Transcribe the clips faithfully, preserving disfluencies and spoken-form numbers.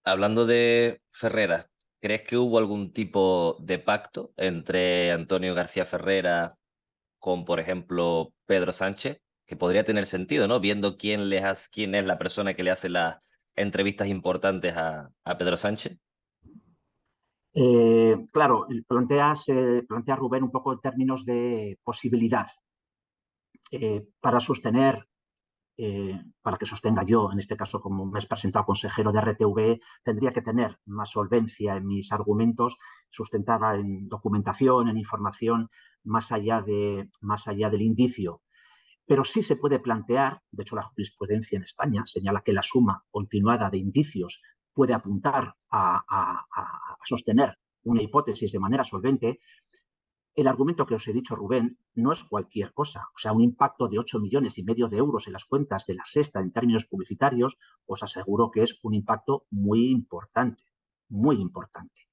Hablando de Ferreras, ¿crees que hubo algún tipo de pacto entre Antonio García Ferreras con, por ejemplo, Pedro Sánchez? Que podría tener sentido, ¿no? Viendo quién, le hace, quién es la persona que le hace las entrevistas importantes a, a Pedro Sánchez. Eh, claro, planteas, eh, plantea Rubén un poco en términos de posibilidad. Eh, para sostener, eh, para que sostenga yo, en este caso como me has presentado consejero de R T V, tendría que tener más solvencia en mis argumentos, sustentada en documentación, en información, más allá, de, más allá del indicio. Pero sí se puede plantear, de hecho la jurisprudencia en España señala que la suma continuada de indicios puede apuntar a, a, a sostener una hipótesis de manera solvente. El argumento que os he dicho, Rubén, no es cualquier cosa. O sea, un impacto de ocho millones y medio de euros en las cuentas de la Sexta en términos publicitarios, os aseguro que es un impacto muy importante, muy importante.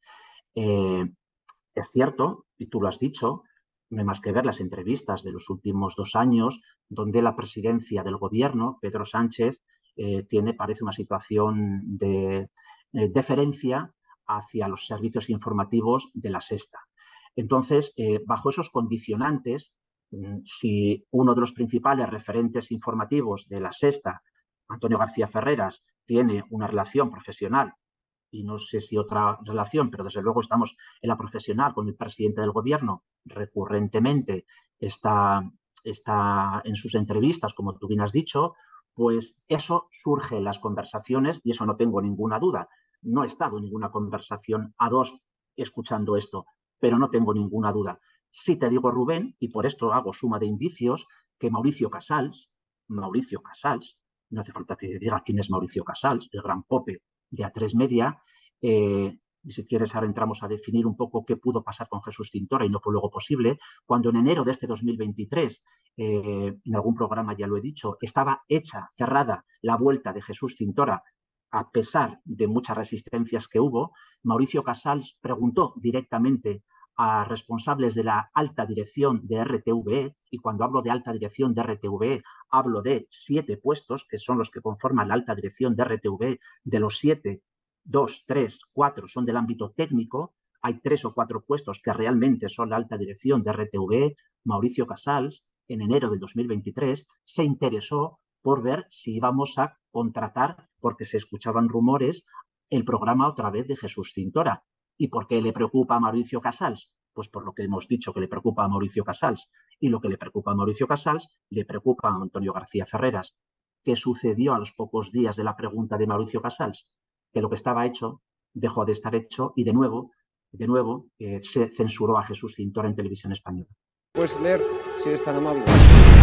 Eh, es cierto, y tú lo has dicho, no hay más que ver las entrevistas de los últimos dos años, donde la presidencia del gobierno, Pedro Sánchez, eh, tiene, parece, una situación de eh, deferencia hacia los servicios informativos de la Sexta. Entonces, eh, bajo esos condicionantes, mm, si uno de los principales referentes informativos de la Sexta, Antonio García Ferreras, tiene una relación profesional y no sé si otra relación, pero desde luego estamos en la profesional con el presidente del gobierno, recurrentemente está, está en sus entrevistas, como tú bien has dicho, pues eso surge en las conversaciones y eso no tengo ninguna duda. No he estado en ninguna conversación a dos escuchando esto, pero no tengo ninguna duda. Sí te digo, Rubén, y por esto hago suma de indicios, que Mauricio Casals, Mauricio Casals, no hace falta que diga quién es Mauricio Casals, el gran pope de A tres Media, eh, y si quieres ahora entramos a definir un poco qué pudo pasar con Jesús Cintora y no fue luego posible, cuando en enero de este dos mil veintitrés, eh, en algún programa ya lo he dicho, estaba hecha, cerrada la vuelta de Jesús Cintora, a pesar de muchas resistencias que hubo, Mauricio Casals preguntó directamente a responsables de la alta dirección de R T V E, y cuando hablo de alta dirección de R T V E, hablo de siete puestos, que son los que conforman la alta dirección de R T V E. De los siete, dos, tres, cuatro son del ámbito técnico, hay tres o cuatro puestos que realmente son la alta dirección de R T V E. Mauricio Casals, en enero del dos mil veintitrés, se interesó por ver si íbamos a contratar, porque se escuchaban rumores, el programa otra vez de Jesús Cintora. ¿Y por qué le preocupa a Mauricio Casals? Pues por lo que hemos dicho que le preocupa a Mauricio Casals. Y lo que le preocupa a Mauricio Casals le preocupa a Antonio García Ferreras. ¿Qué sucedió a los pocos días de la pregunta de Mauricio Casals? Que lo que estaba hecho dejó de estar hecho y de nuevo, de nuevo eh, se censuró a Jesús Cintora en televisión española. Puedes leer, si eres tan amable.